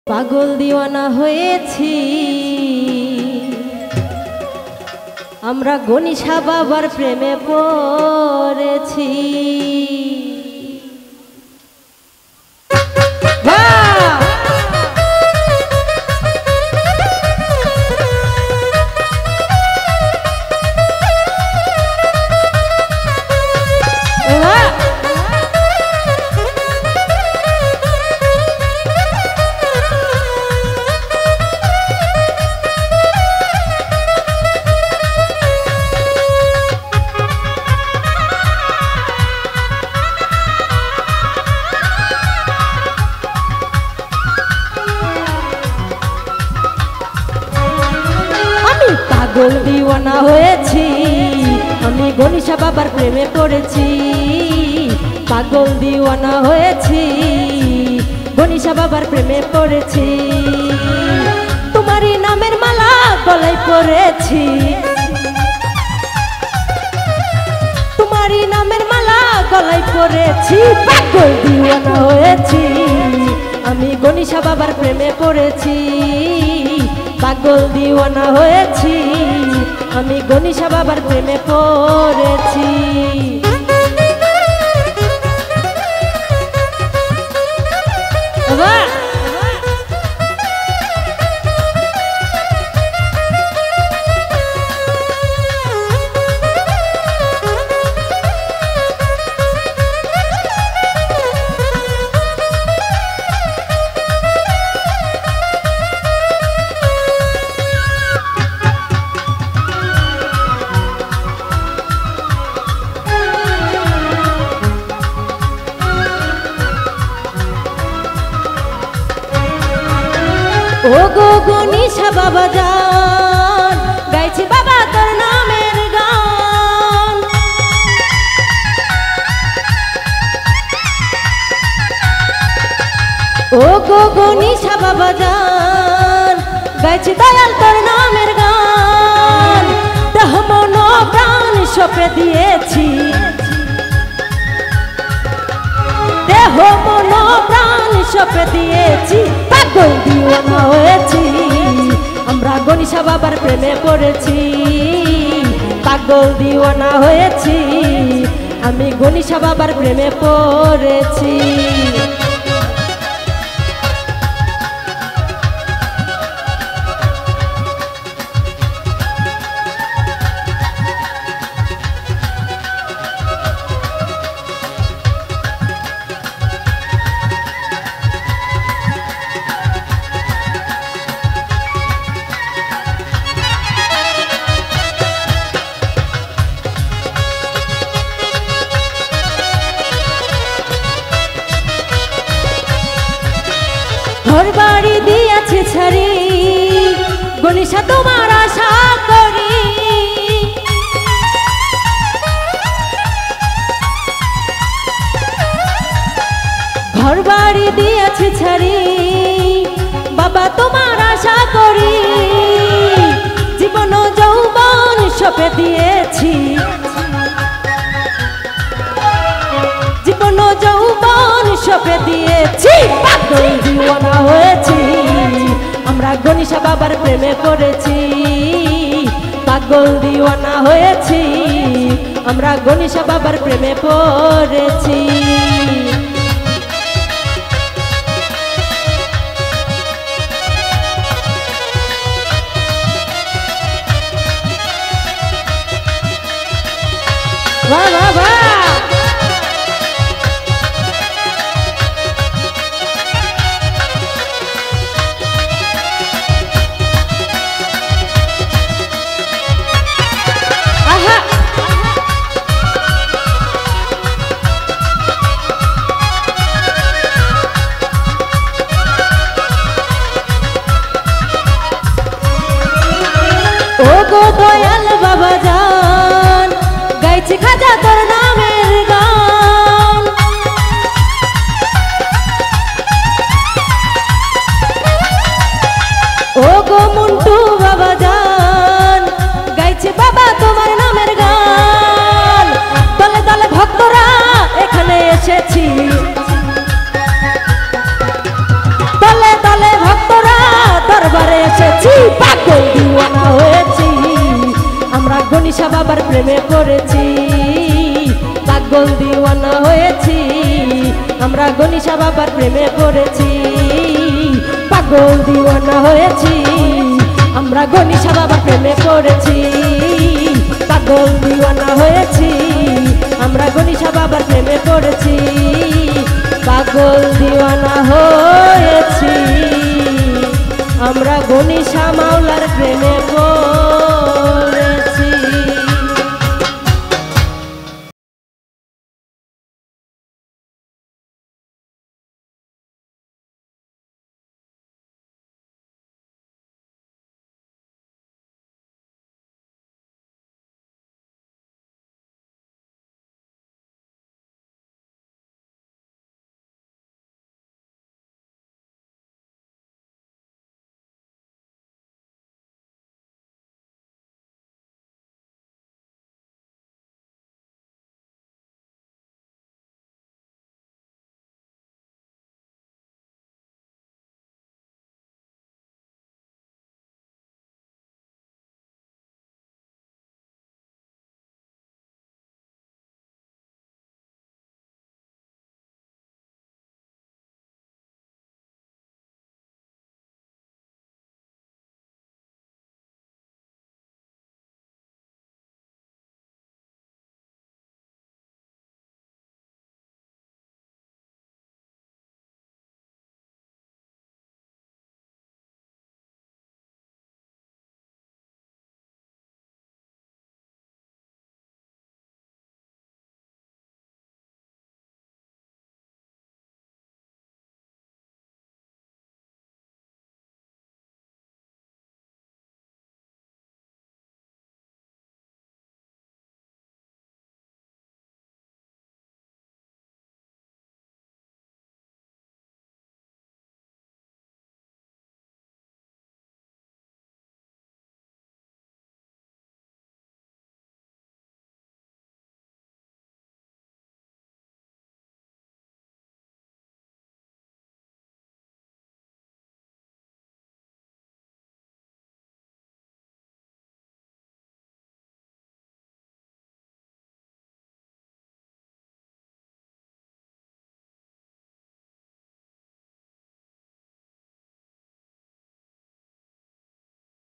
পাগল দিওয়ানা হয়েছি আমরা গণিশা বাবার প্রেমে পড়েছি। পাগল দিওয়ানা হয়েছি আমি গণিশা বাবার প্রেমে পড়েছি। পাগল দিওয়ানা হয়েছি গণিশা বাবার প্রেমে পড়েছি। তোমারই নামের মালা গলায় পড়েছি, তোমারই নামের মালা গলায় পড়েছি। পাগল দিওয়ানা হয়েছি আমি গণিশা বাবার প্রেমে পড়েছি। পাগল দিওয়ানা হয়েছি আমি গণিশা বাবার প্রেমে পড়েছি। ও গো গণিশা বাবা জান গাইছি বাবা তোর নামের গান। ও গো গণিশা বাবা জান গাইছি দয়াল তোর নামের গান। দেহ মন প্রাণ সঁপে দিয়েছি, দেহ মন প্রাণ সঁপে দিয়েছি। পাগল দিওয়ানা হয়েছি আমরা গণিশা বাবার প্রেমে পড়েছি। পাগল দিওয়ানা হয়েছি আমি গণিশা বাবার প্রেমে পড়েছি। ঘর বাড়ি দিয়েছে ছাড়ি গণিশা তোমার আশা করি। ঘর বাড়ি দিয়েছে ছাড়ি বাবা তোমার আশা করি। জীবন যৌবন সঁপে দিয়েছি, জীবন যৌবন সঁপে দিয়েছি। পাগল দিওয়ানা হয়েছি আমরা গণিশা বাবার প্রেমে পড়েছি। পাগল দিওয়ানা হয়েছি আমরা গণিশা বাবার প্রেমে পড়েছি। বাহ বাহ বাহ প্রেমে পড়েছি পাগল দিওয়ানা হয়েছি আমরা গণিসা বাবার প্রেমে পড়েছি পাগল দিওয়ানা হয়েছি আমরা গণিসা বাবার প্রেমে পড়েছি পাগল দিওয়ানা হয়েছি।